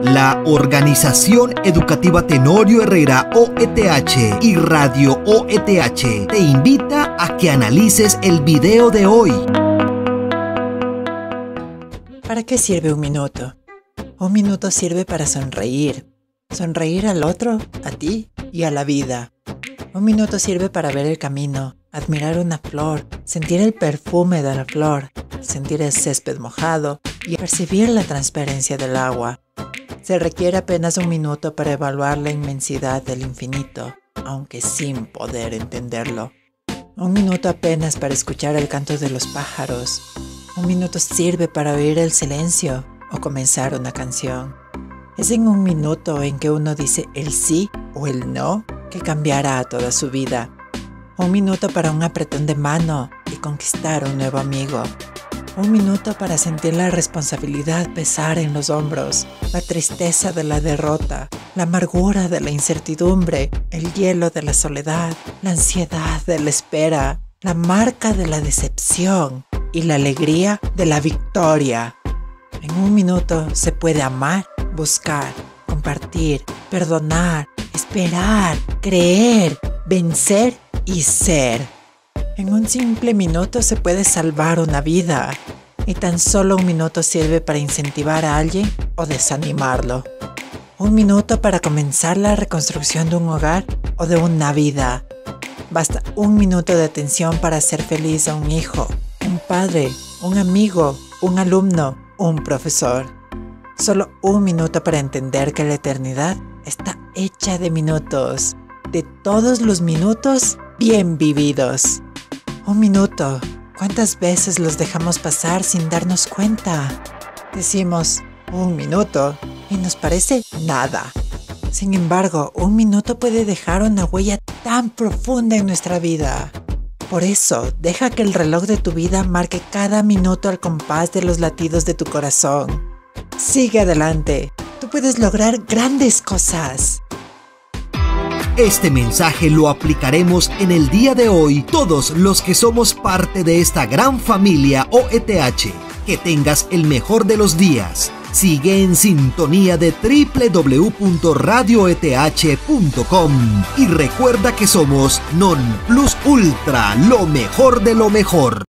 La Organización Educativa Tenorio Herrera OETH y Radio OETH te invita a que analices el video de hoy. ¿Para qué sirve un minuto? Un minuto sirve para sonreír. Sonreír al otro, a ti y a la vida. Un minuto sirve para ver el camino, admirar una flor, sentir el perfume de la flor, sentir el césped mojado y percibir la transparencia del agua. Se requiere apenas un minuto para evaluar la inmensidad del infinito, aunque sin poder entenderlo. Un minuto apenas para escuchar el canto de los pájaros. Un minuto sirve para oír el silencio o comenzar una canción. Es en un minuto en que uno dice el sí o el no que cambiará toda su vida. Un minuto para un apretón de mano y conquistar un nuevo amigo. Un minuto para sentir la responsabilidad pesar en los hombros, la tristeza de la derrota, la amargura de la incertidumbre, el hielo de la soledad, la ansiedad de la espera, la marca de la decepción y la alegría de la victoria. En un minuto se puede amar, buscar, compartir, perdonar, esperar, creer, vencer y ser. En un simple minuto se puede salvar una vida y tan solo un minuto sirve para incentivar a alguien o desanimarlo. Un minuto para comenzar la reconstrucción de un hogar o de una vida. Basta un minuto de atención para hacer feliz a un hijo, un padre, un amigo, un alumno, un profesor. Solo un minuto para entender que la eternidad está hecha de minutos, de todos los minutos bien vividos. Un minuto, ¿cuántas veces los dejamos pasar sin darnos cuenta? Decimos, un minuto, y nos parece nada. Sin embargo, un minuto puede dejar una huella tan profunda en nuestra vida. Por eso, deja que el reloj de tu vida marque cada minuto al compás de los latidos de tu corazón. Sigue adelante, tú puedes lograr grandes cosas. Este mensaje lo aplicaremos en el día de hoy todos los que somos parte de esta gran familia OETH. Que tengas el mejor de los días. Sigue en sintonía de www.radioeth.com y recuerda que somos Non Plus Ultra, lo mejor de lo mejor.